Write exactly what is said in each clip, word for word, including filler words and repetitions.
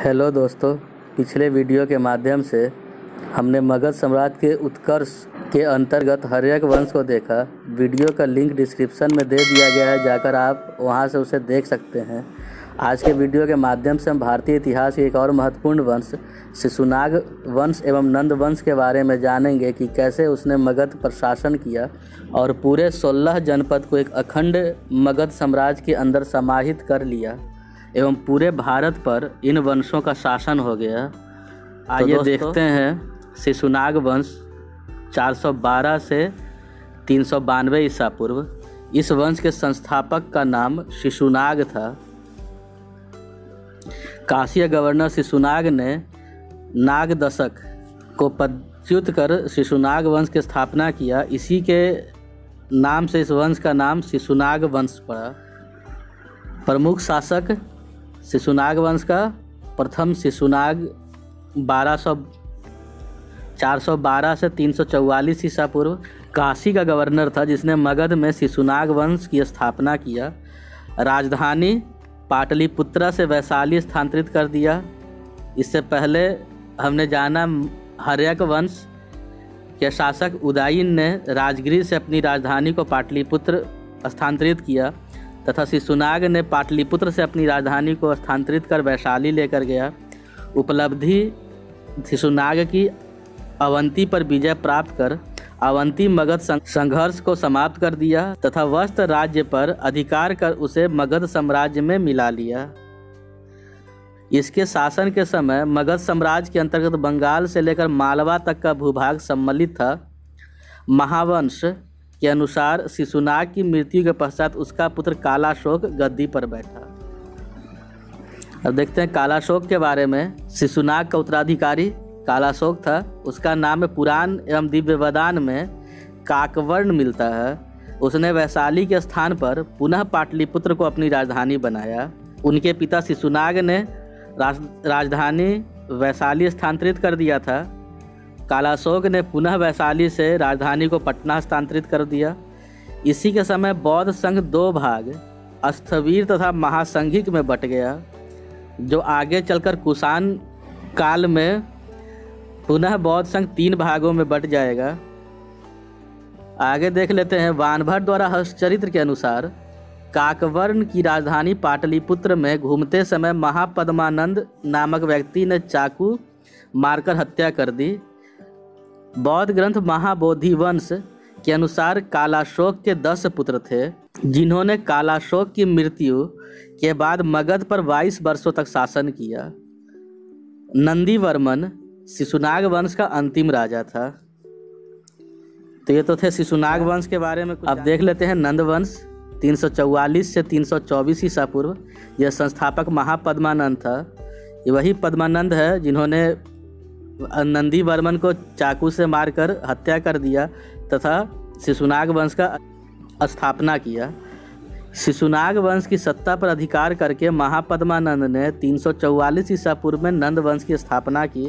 Hello दोस्तों, पिछले video के माध्यम से हमने मगध साम्राज्य के उत्कर्ष के अंतर्गत हर्यक वंश को देखा। वीडियो का लिंक डिस्क्रिप्शन में दे दिया गया है, जाकर आप वहां से उसे देख सकते हैं। आज के वीडियो के माध्यम से हम भारतीय इतिहास के एक और महत्वपूर्ण वंश शिशुनाग वंश एवं नंद वंश के बारे में जानेंगे कि कैसे उसने मगध पर शासन किया और पूरे सोलह जनपद को एक अखंड मगध साम्राज्य के अंदर समाहित कर लिया एवं पूरे भारत पर इन वंशों का शासन हो गया। आइए तो देखते हैं शिशुनाग वंश चार सौ बारह से तीन सौ बानवे ईसा पूर्व। इस वंश के संस्थापक का नाम शिशुनाग था। काशीय गवर्नर शिशुनाग ने नागदशक को पदच्युत कर शिशुनाग वंश की स्थापना किया। इसी के नाम से इस वंश का नाम शिशुनाग वंश पड़ा। प्रमुख शासक शिशुनाग वंश का प्रथम शिशुनाग बारह सौ चार सौ बारह से तीन सौ चौवालीस ईसा पूर्व काशी का गवर्नर था, जिसने मगध में शिशुनाग वंश की स्थापना किया। राजधानी पाटलिपुत्रा से वैशाली स्थानांतरित कर दिया। इससे पहले हमने जाना हर्यक वंश के शासक उदयन ने राजगृह से अपनी राजधानी को पाटलिपुत्र स्थानांतरित किया तथा शिशुनाग ने पाटलिपुत्र से अपनी राजधानी को स्थानांतरित कर वैशाली लेकर गया। उपलब्धि शिशुनाग की अवंती पर विजय प्राप्त कर अवंती मगध संघर्ष को समाप्त कर दिया तथा वस्त राज्य पर अधिकार कर उसे मगध साम्राज्य में मिला लिया। इसके शासन के समय मगध साम्राज्य के अंतर्गत बंगाल से लेकर मालवा तक का भूभाग सम्मिलित था। महावंश के अनुसार शिशुनाग की मृत्यु के पश्चात उसका पुत्र कालाशोक गद्दी पर बैठा। अब देखते हैं कालाशोक के बारे में। शिशुनाग का उत्तराधिकारी कालाशोक था। उसका नाम पुराण एवं दिव्यवदान में काकवर्ण मिलता है। उसने वैशाली के स्थान पर पुनः पाटलिपुत्र को अपनी राजधानी बनाया। उनके पिता शिशुनाग ने राज, राजधानी वैशाली स्थानांतरित कर दिया था। कालाशोक ने पुनः वैशाली से राजधानी को पटना स्थानांतरित कर दिया। इसी के समय बौद्ध संघ दो भाग स्थविर तथा महासंघिक में बट गया, जो आगे चलकर कुषाण काल में पुनः बौद्ध संघ तीन भागों में बट जाएगा। आगे देख लेते हैं। वानभट्ट द्वारा हस्तचरित्र के अनुसार काकवर्ण की राजधानी पाटलिपुत्र में घूमते समय महापद्मानंद नामक व्यक्ति ने चाकू मारकर हत्या कर दी। बौद्ध ग्रंथ महाबोधि वंश के अनुसार कालाशोक के दस पुत्र थे, जिन्होंने कालाशोक की मृत्यु के बाद मगध पर बाईस वर्षों तक शासन किया। नंदीवर्मन शिशुनाग वंश का अंतिम राजा था। तो ये तो थे शिशुनाग वंश के बारे में। अब देख लेते हैं नंद वंश तीन सौ चौवालीस से तीन सौ चौबीस ईसा पूर्व। यह संस्थापक महापद्मानंद था। ये वही पद्मानंद है जिन्होंने नंदी वर्मन को चाकू से मारकर हत्या कर दिया तथा शिशुनाग वंश का स्थापना किया। शिशुनाग वंश की सत्ता पर अधिकार करके महापद्मानंद ने तीन सौ चौवालीस ईसा पूर्व में नंद वंश की स्थापना की।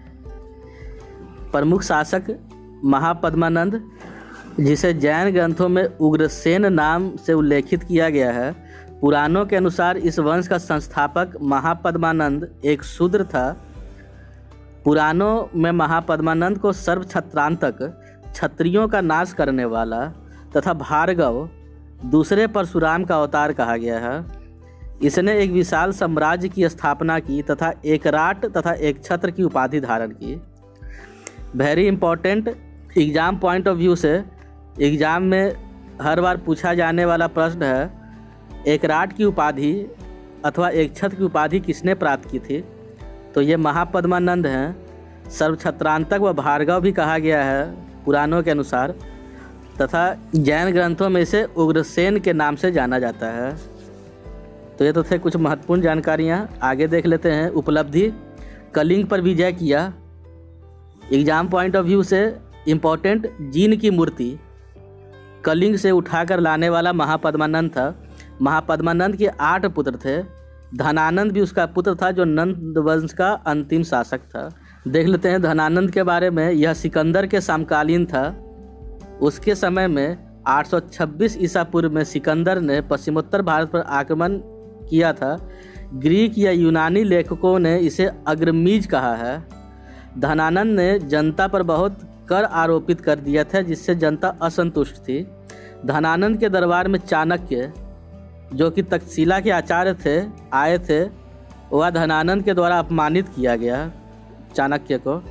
प्रमुख शासक महापद्मानंद, जिसे जैन ग्रंथों में उग्रसेन नाम से उल्लेखित किया गया है। पुराणों के अनुसार इस वंश का संस्थापक महापद्मानंद एक शूद्र था। पुराणों में महापद्मानंद को सर्व छत्रांतक, क्षत्रियों का नाश करने वाला तथा भार्गव, दूसरे परशुराम का अवतार कहा गया है। इसने एक विशाल साम्राज्य की स्थापना की तथा एक राट तथा एक छत्र की उपाधि धारण की। Very important exam point of view से एग्जाम में हर बार पूछा जाने वाला प्रश्न है, एक राट की उपाधि अथवा एक छत्र की उपाधि किसने प्राप्त की थी? तो ये महापद्मानंद हैं। सर्वछत्रांतक व भार्गव भी कहा गया है पुराणों के अनुसार, तथा जैन ग्रंथों में इसे उग्रसेन के नाम से जाना जाता है। तो ये तो थे कुछ महत्वपूर्ण जानकारियाँ। आगे देख लेते हैं। उपलब्धि कलिंग पर विजय किया। एग्जाम पॉइंट ऑफ व्यू से इम्पोर्टेंट, जीन की मूर्ति कलिंग से उठाकर लाने वाला महापद्मानंद था। महापद्मानंद के आठ पुत्र थे। धनानंद भी उसका पुत्र था, जो नंद वंश का अंतिम शासक था। देख लेते हैं धनानंद के बारे में। यह सिकंदर के समकालीन था। उसके समय में आठ सौ छब्बीस ईसा पूर्व में सिकंदर ने पश्चिमोत्तर भारत पर आक्रमण किया था। ग्रीक या यूनानी लेखकों ने इसे अग्रमीज कहा है। धनानंद ने जनता पर बहुत कर आरोपित कर दिया था, जिससे जनता असंतुष्ट थी। धनानंद के दरबार में चाणक्य, जो कि तक्षशिला के आचार्य थे, आए थे। वह धनानंद के द्वारा अपमानित किया गया चाणक्य को।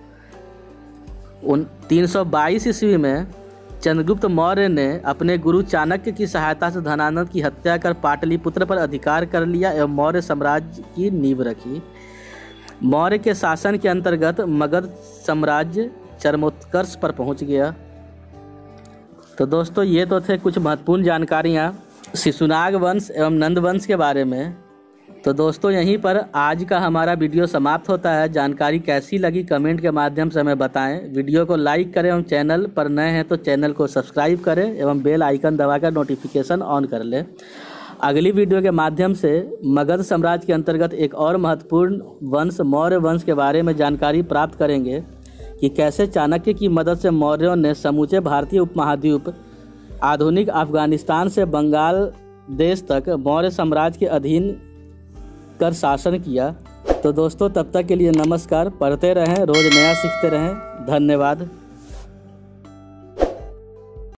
उन तीन सौ बाईस ईस्वी में चंद्रगुप्त मौर्य ने अपने गुरु चाणक्य की सहायता से धनानंद की हत्या कर पाटलिपुत्र पर अधिकार कर लिया एवं मौर्य साम्राज्य की नींव रखी। मौर्य के शासन के अंतर्गत मगध साम्राज्य चरमोत्कर्ष पर पहुंच गया। तो दोस्तों, ये तो थे कुछ महत्वपूर्ण जानकारियाँ शिशुनाग वंश एवं नंद वंश के बारे में। तो दोस्तों, यहीं पर आज का हमारा वीडियो समाप्त होता है। जानकारी कैसी लगी कमेंट के माध्यम से हमें बताएं। वीडियो को लाइक करें एवं चैनल पर नए हैं तो चैनल को सब्सक्राइब करें एवं बेल आइकन दबाकर नोटिफिकेशन ऑन कर लें। अगली वीडियो के माध्यम से मगध साम्राज्य के अंतर्गत एक और महत्वपूर्ण वंश मौर्य वंश के बारे में जानकारी प्राप्त करेंगे कि कैसे चाणक्य की मदद से मौर्यों ने समूचे भारतीय उपमहाद्वीप, आधुनिक अफगानिस्तान से बंगाल देश तक मौर्य साम्राज्य के अधीन कर शासन किया। तो दोस्तों, तब तक के लिए नमस्कार। पढ़ते रहें, रोज नया सीखते रहें। धन्यवाद।